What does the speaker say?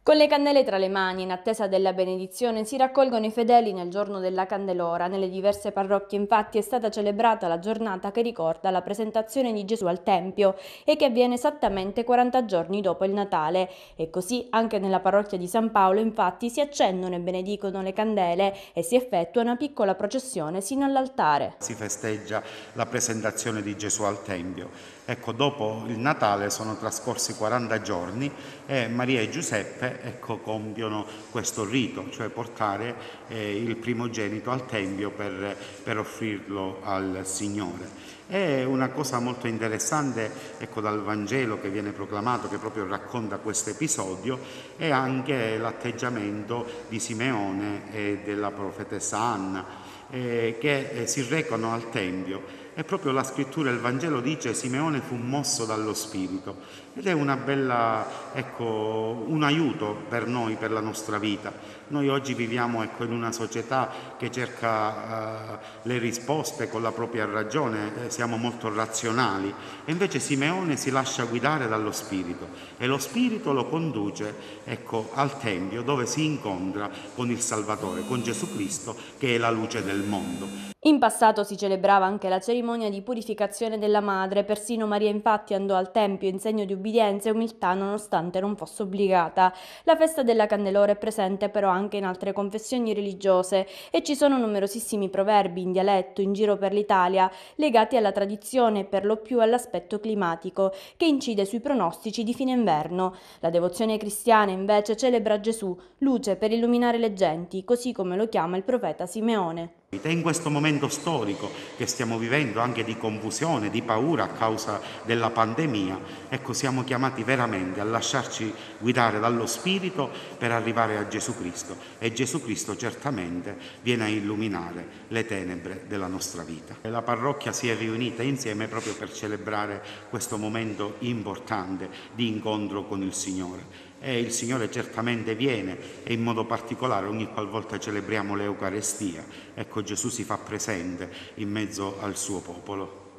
Con le candele tra le mani, in attesa della benedizione, si raccolgono i fedeli nel giorno della Candelora. Nelle diverse parrocchie, infatti, è stata celebrata la giornata che ricorda la presentazione di Gesù al Tempio e che avviene esattamente 40 giorni dopo il Natale. E così anche nella parrocchia di San Paolo, infatti, si accendono e benedicono le candele e si effettua una piccola processione sino all'altare. Si festeggia la presentazione di Gesù al Tempio. Ecco, dopo il Natale sono trascorsi 40 giorni e Maria e Giuseppe compiono questo rito, cioè portare il primogenito al Tempio per offrirlo al Signore. È una cosa molto interessante, dal Vangelo che viene proclamato, che proprio racconta questo episodio, è anche l'atteggiamento di Simeone e della profetessa Anna, che si recano al Tempio. E proprio la scrittura, il Vangelo dice: Simeone fu mosso dallo Spirito, ed è una bella, un aiuto per noi, per la nostra vita. Noi oggi viviamo in una società che cerca le risposte con la propria ragione, siamo molto razionali, e invece Simeone si lascia guidare dallo Spirito e lo Spirito lo conduce al Tempio, dove si incontra con il Salvatore, con Gesù Cristo, che è la luce del mondo. In passato si celebrava anche la cerimonia di purificazione della madre, persino Maria infatti andò al Tempio in segno di ubbidienza e umiltà nonostante non fosse obbligata. La festa della Candelora è presente però anche in altre confessioni religiose e ci sono numerosissimi proverbi in dialetto in giro per l'Italia legati alla tradizione e per lo più all'aspetto climatico che incide sui pronostici di fine inverno. La devozione cristiana invece celebra Gesù, luce per illuminare le genti, così come lo chiama il profeta Simeone. E in questo momento storico che stiamo vivendo, anche di confusione, di paura a causa della pandemia, siamo chiamati veramente a lasciarci guidare dallo Spirito per arrivare a Gesù Cristo, e Gesù Cristo certamente viene a illuminare le tenebre della nostra vita. E la parrocchia si è riunita insieme proprio per celebrare questo momento importante di incontro con il Signore. E il Signore certamente viene, e in modo particolare ogni qualvolta celebriamo l'Eucarestia, Gesù si fa presente in mezzo al suo popolo.